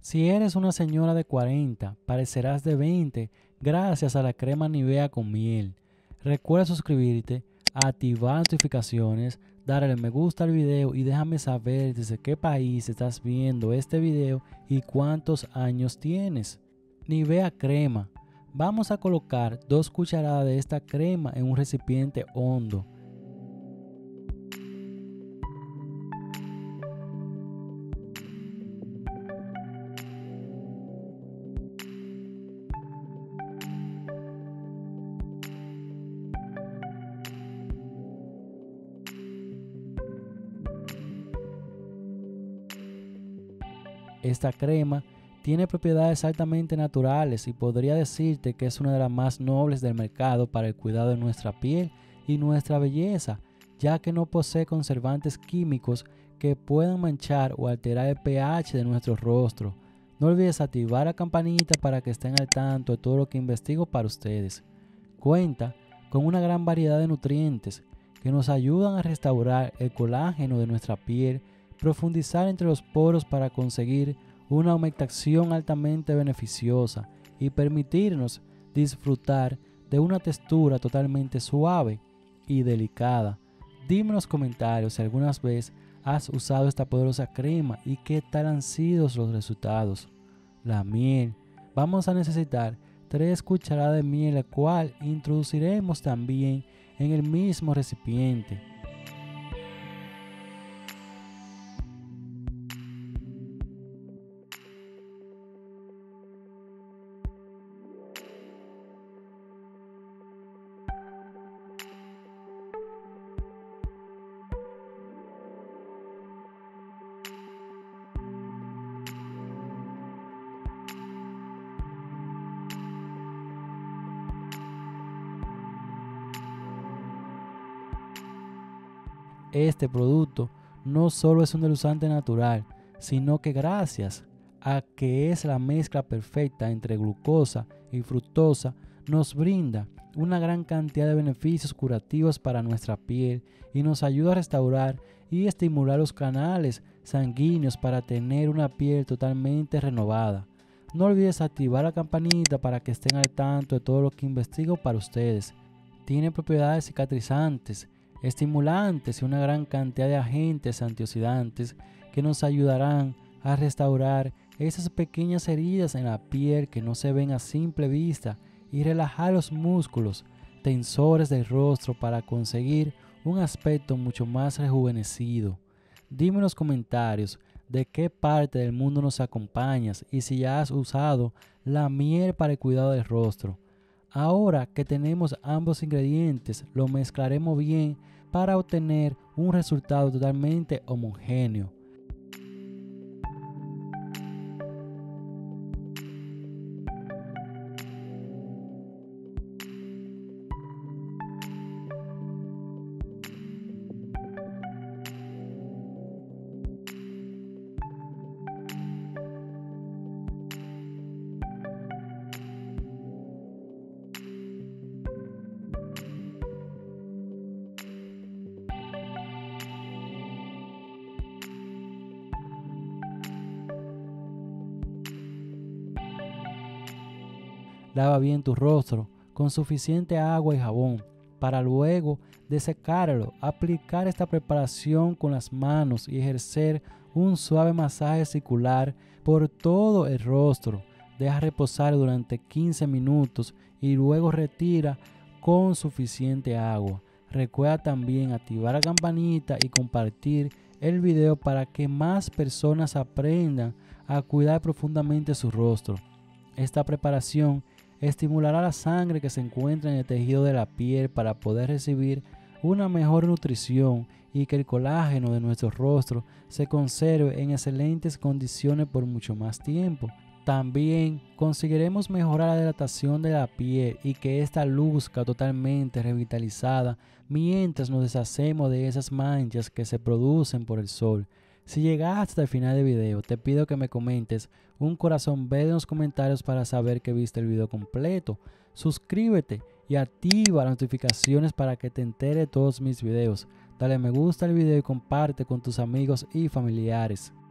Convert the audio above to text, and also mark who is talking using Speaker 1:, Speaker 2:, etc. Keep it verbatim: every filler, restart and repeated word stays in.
Speaker 1: Si eres una señora de cuarenta, parecerás de veinte gracias a la crema Nivea con miel. Recuerda suscribirte, activar notificaciones, darle me gusta al video y déjame saber desde qué país estás viendo este video y cuántos años tienes. Nivea crema. Vamos a colocar dos cucharadas de esta crema en un recipiente hondo. Esta crema tiene propiedades altamente naturales y podría decirte que es una de las más nobles del mercado para el cuidado de nuestra piel y nuestra belleza, ya que no posee conservantes químicos que puedan manchar o alterar el pH de nuestro rostro. No olvides activar la campanita para que estén al tanto de todo lo que investigo para ustedes. Cuenta con una gran variedad de nutrientes que nos ayudan a restaurar el colágeno de nuestra piel, profundizar entre los poros para conseguir una humectación altamente beneficiosa y permitirnos disfrutar de una textura totalmente suave y delicada. Dime en los comentarios si algunas veces has usado esta poderosa crema y qué tal han sido los resultados. La miel. Vamos a necesitar tres cucharadas de miel, la cual introduciremos también en el mismo recipiente. Este producto no solo es un endulzante natural, sino que gracias a que es la mezcla perfecta entre glucosa y fructosa, nos brinda una gran cantidad de beneficios curativos para nuestra piel y nos ayuda a restaurar y estimular los canales sanguíneos para tener una piel totalmente renovada. No olvides activar la campanita para que estén al tanto de todo lo que investigo para ustedes. Tiene propiedades cicatrizantes, estimulantes y una gran cantidad de agentes antioxidantes que nos ayudarán a restaurar esas pequeñas heridas en la piel que no se ven a simple vista y relajar los músculos tensores del rostro para conseguir un aspecto mucho más rejuvenecido. Dime en los comentarios de qué parte del mundo nos acompañas y si ya has usado la miel para el cuidado del rostro. Ahora que tenemos ambos ingredientes, lo mezclaremos bien para obtener un resultado totalmente homogéneo. Lava bien tu rostro con suficiente agua y jabón para luego de secarlo, aplicar esta preparación con las manos y ejercer un suave masaje circular por todo el rostro. Deja reposar durante quince minutos y luego retira con suficiente agua. Recuerda también activar la campanita y compartir el video para que más personas aprendan a cuidar profundamente su rostro. Esta preparación estimulará la sangre que se encuentra en el tejido de la piel para poder recibir una mejor nutrición y que el colágeno de nuestro rostro se conserve en excelentes condiciones por mucho más tiempo. También conseguiremos mejorar la hidratación de la piel y que ésta luzca totalmente revitalizada mientras nos deshacemos de esas manchas que se producen por el sol. Si llegaste hasta el final del video, te pido que me comentes un corazón verde en los comentarios para saber que viste el video completo. Suscríbete y activa las notificaciones para que te entere de todos mis videos. Dale me gusta al video y comparte con tus amigos y familiares.